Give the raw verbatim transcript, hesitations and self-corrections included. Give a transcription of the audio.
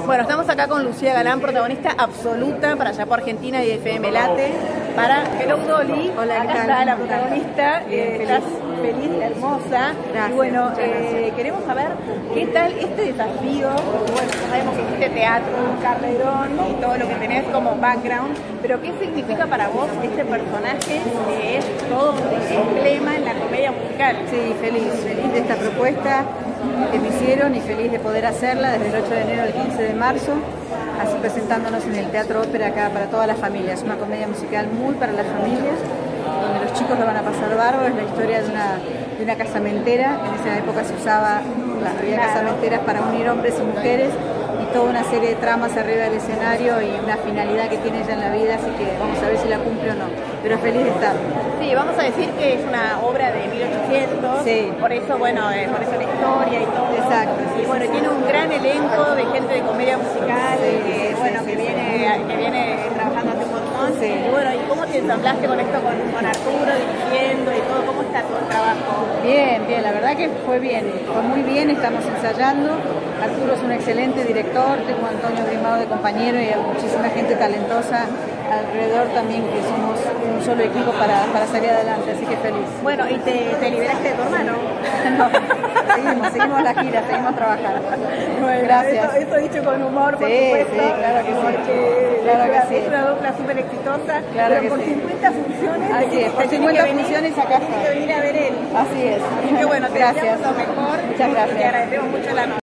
Bueno, estamos acá con Lucía Galán, protagonista absoluta para Allá por Argentina y F M Late, para Hello Dolly. Hola, acá está la protagonista, Bien, eh, feliz. estás feliz, hermosa. Gracias, y bueno, muchas eh, gracias. queremos saber qué tal este desafío, porque bueno, ya sabemos que hiciste teatro, un carrerón y todo lo que tenés como background, pero ¿qué significa para vos este personaje que es todo un emblema en la comedia musical? Sí, feliz, feliz de esta propuesta que me hicieron y feliz de poder hacerla desde el ocho de enero al quince de marzo, así presentándonos en el Teatro Ópera acá para todas las familias. Una comedia musical muy para las familias, donde los chicos lo van a pasar bárbaro. Es la historia de una, de una casamentera. En esa época se usaba, las había Claro. casamenteras para unir hombres y mujeres, y toda una serie de tramas arriba del escenario y una finalidad que tiene ella en la vida, así que vamos a ver si la cumple o no, pero feliz de estar. Sí, vamos a decir que es una obra de mil ochocientos, Sí. por eso, bueno, eh, por eso la historia y todo. Exacto, sí, Y bueno, sí, tiene sí. un gran elenco de gente de comedia musical, Sí, que, sí, bueno, sí, que, sí, viene, que viene trabajando hace un montón. Sí. Y bueno, ¿y cómo te ensamblaste con esto, con, con Arturo dirigiendo y todo? ¿Cómo está todo el trabajo? Bien, bien, la verdad que fue bien, fue muy bien, estamos ensayando. Arturo es un excelente director, tengo a Antonio Grimado de compañero y a muchísima gente talentosa alrededor también, que somos un solo equipo para, para salir adelante, así que feliz. Bueno, ¿y te, te liberaste de tu hermano? No, seguimos, seguimos la gira, seguimos trabajando. Bueno, Gracias. Eso, eso dicho con humor, por Sí, supuesto. sí, claro que sí. Porque Claro es, que una, sí. es una dupla súper exitosa. Claro pero que por sí. cincuenta funciones. Así te- es, por te tiene cincuenta que venir- funciones acá te tiene está. que venir a ver él. Así es. Así que bueno, te Gracias. deseamos lo mejor. Muchas gracias. Y te agradecemos mucho la noche.